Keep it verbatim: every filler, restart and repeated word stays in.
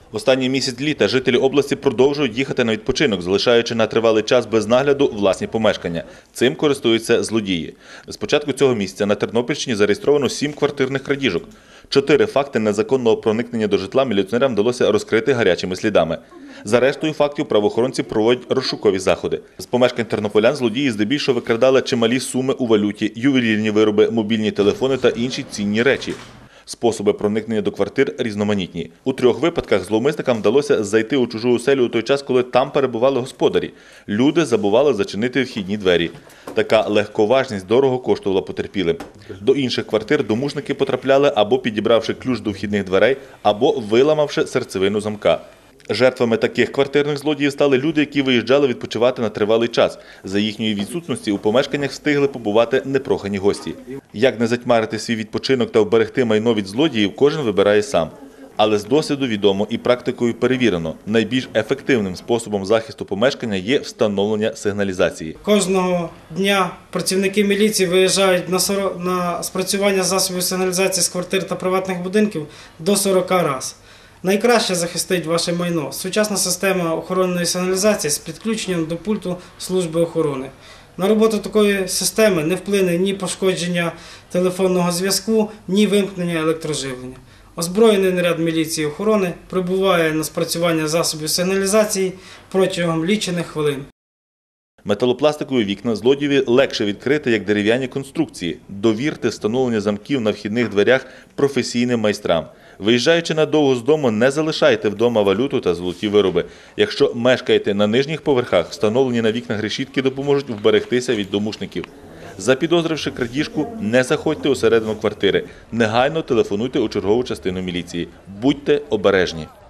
Останній місяць літа жителі області продовжують їхати на відпочинок, залишаючи на тривалий час без нагляду власні помешкання. Цим користуються злодії. З початку цього місяця на Тернопільщині зареєстровано сім квартирних крадіжок. Чотири факти незаконного проникнення до житла міліціонерам вдалося розкрити гарячими слідами. За рештою фактів правоохоронці проводять розшукові заходи. З помешкань тернополян злодії здебільшого викрадали чималі суми у валюті, ювелірні вироби, мобільні телефони та інші цінні речі. Способи проникнення до квартир різноманітні. У трьох випадках зловмисникам вдалося зайти у чужу оселю у той час, коли там перебували господарі. Люди забували зачинити вхідні двері. Така легковажність дорого коштувала потерпілим. До інших квартир домушники потрапляли або підібравши ключ до вхідних дверей, або виламавши серцевину замка. Жертвами таких квартирних злодіїв стали люди, які виїжджали відпочивати на тривалий час. За їхньої відсутності у помешканнях встигли побувати непрохані гості. Як не затьмарити свій відпочинок та вберегти майно від злодіїв, кожен вибирає сам. Але з досвіду відомо і практикою перевірено, найбільш ефективним способом захисту помешкання є встановлення сигналізації. Кожного дня працівники міліції виїжджають на, сорок, на спрацювання засобів сигналізації з квартир та приватних будинків до сорока разів. Найкраще захистить ваше майно сучасна система охоронної сигналізації з підключенням до пульту служби охорони. На роботу такої системи не вплине ні пошкодження телефонного зв'язку, ні вимкнення електроживлення. Озброєний наряд міліції охорони прибуває на спрацювання засобів сигналізації протягом лічених хвилин. Металопластикові вікна злодієві легше відкрити, як дерев'яні конструкції. Довірте встановлення замків на вхідних дверях професійним майстрам. Виїжджаючи надовго з дому, не залишайте вдома валюту та золоті вироби. Якщо мешкаєте на нижніх поверхах, встановлені на вікнах решітки допоможуть вберегтися від домушників. Запідозривши крадіжку, не заходьте усередину квартири. Негайно телефонуйте у чергову частину міліції. Будьте обережні.